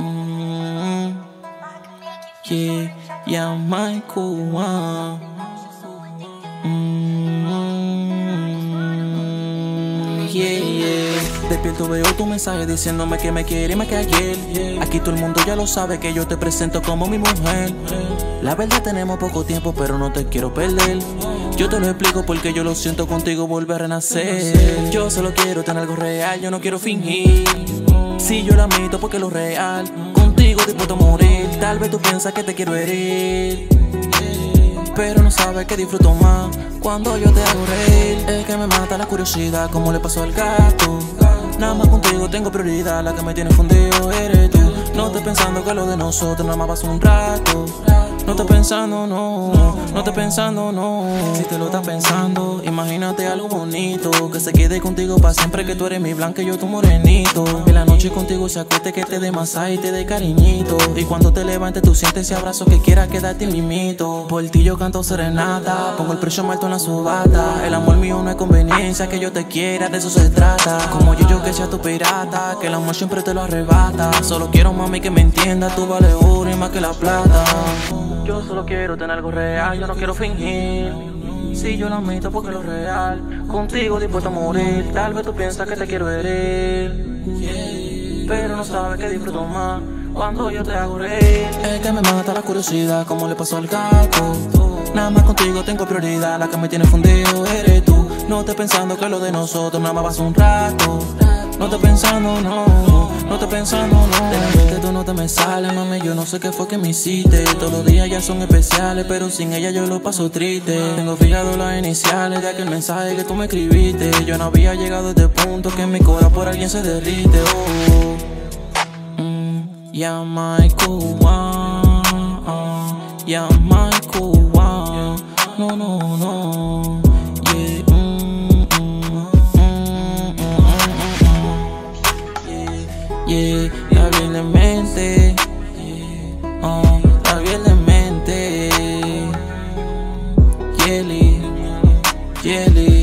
Mm, yeah, yeah, Michael. Yeah, yeah. Despierto, veo tu mensaje diciéndome que me quiere más que ayer. Aquí todo el mundo ya lo sabe que yo te presento como mi mujer. La verdad tenemos poco tiempo, pero no te quiero perder. Yo te lo explico porque yo lo siento contigo, volver a renacer. Yo solo quiero tener algo real, yo no quiero fingir. Si yo lo admito porque lo real, contigo dispuesto a morir. Tal vez tú piensas que te quiero herir, pero no sabes que disfruto más cuando yo te hago reír. Es que me mata la curiosidad como le pasó al gato. Nada más contigo tengo prioridad, la que me tiene fundido eres tú. No estoy pensando que lo de nosotros nada más pasa un rato. No estoy pensando, no, no estoy pensando, no. Si te lo estás pensando, imagínate algo bonito, que se quede contigo para siempre, que tú eres mi blanca y yo tu morenito. Que la noche contigo se acueste, que te dé masaje y te dé cariñito. Y cuando te levantes tú sientes ese abrazo que quieras quedarte mimito. Por ti yo canto serenata, pongo el precio alto en la subata. El amor mío no es conveniencia, que yo te quiera, de eso se trata. Como yo que sea tu pirata, que el amor siempre te lo arrebata. Solo quiero mami que me entienda, tú vales oro y más que la plata. Yo solo quiero tener algo real, yo no quiero fingir. Si yo lo admito porque lo real, contigo dispuesto a morir. Tal vez tú piensas que te quiero herir, pero no sabes que disfruto más cuando yo te hago reír. Es que me mata la curiosidad como le pasó al gato. Nada más contigo tengo prioridad, la que me tiene fundido eres tú. No estoy pensando que lo de nosotros nada más pasa un rato. No estoy pensando, no, no estoy pensando, no. De la mente tú no te me sales, mami, yo no sé qué fue que me hiciste. Todos los días ya son especiales, pero sin ella yo lo paso triste. Tengo fijado las iniciales de aquel mensaje que tú me escribiste. Yo no había llegado a este punto que mi corazón por alguien se derrite. Yeah, Michael, yeah, Michael, no, no, no, yeah, yeah, está bien de mente, está bien de mente, Jelly, Jelly.